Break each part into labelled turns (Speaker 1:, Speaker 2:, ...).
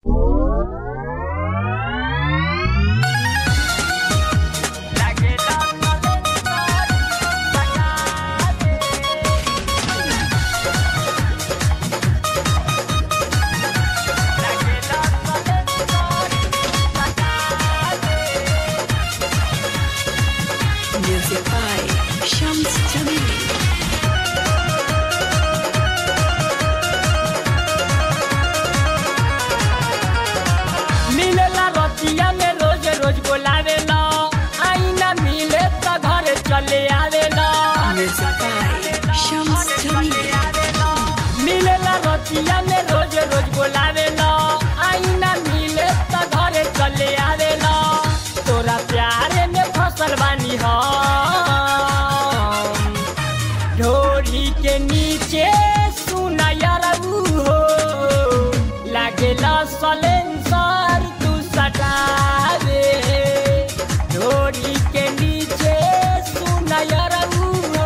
Speaker 1: Music by Shams Jamili.
Speaker 2: मिलेला रतिया में रोज रोज बोलावेला आईना मिले तो घर चले आवेला
Speaker 1: Music by Shams Jamili.
Speaker 2: मिलेला रतिया में रोज रोज बोलावेला आईना मिले तो घर चले आवेला तोरा प्यारे में फसल बानी हम ढोरी के नीचे सुना यार हो लागेला सलेंसर तू सटावे ढोरी के नीचे सुना यार हो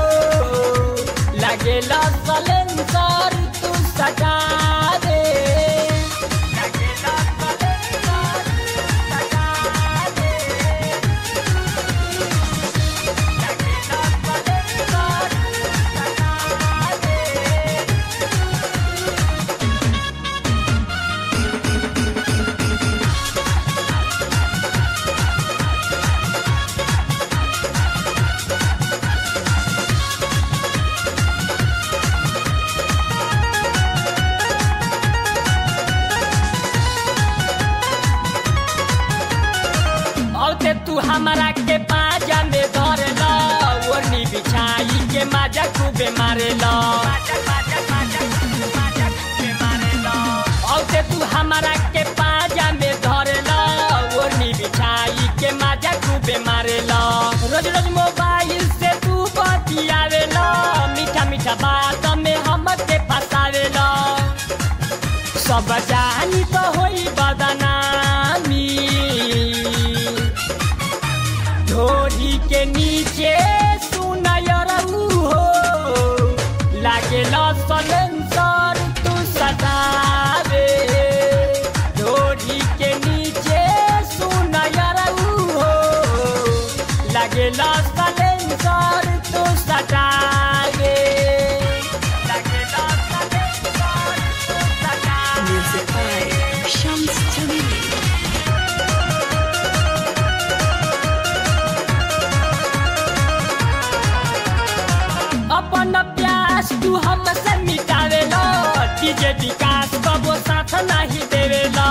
Speaker 2: लागेला सलेंसर तू सटावे लागेला सलेंसर सटावे लागेला सलेंसर औते तू हमारा के पाजा में धर लो ओढ़नी बिछाई के माजा खूबे मारे लो औते तू हमारा के पाजा में धर लो ओढ़नी बिछाई के माजा खूबे मारे लो रोज रोज मोबाइल से तू बतियावे लो मीठा मीठा बात में हमके फसावे लो सब जानी तो होई बदनामी ढोरी के नीचे सुनायर हो लागेला सलेंसर तू सटावे ढोरी के नीचे सुनायर हो लागेला सलेंसर तू सटावे लागेला सलेंसर तू सटावे
Speaker 1: Music by Shams Jamili.
Speaker 2: अपन प्यास तू हमसे मिटावे लो डीजे विकास कबो साथ नहीं देवे लो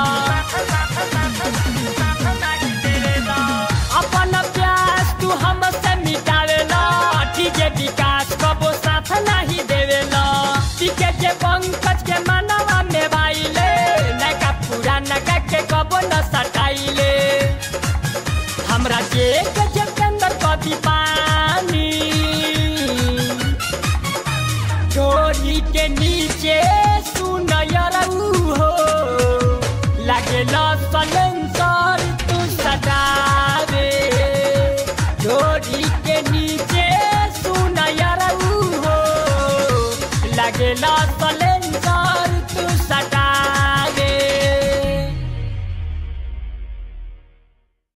Speaker 2: अपन प्यास तू हमसे मिटावे लो डीजे विकास कबो साथ नहीं देवे लो टीके जे पंकज के मनवा में भाईले नका पुराना के कबो न सटाइले हमरा जे के अंदर कभी पानी ढोरी के नीचे सुनायर हो लागेला सलेंसर तू सटावे ढोरी के नीचे सुनायर हो लागेला सलेंसर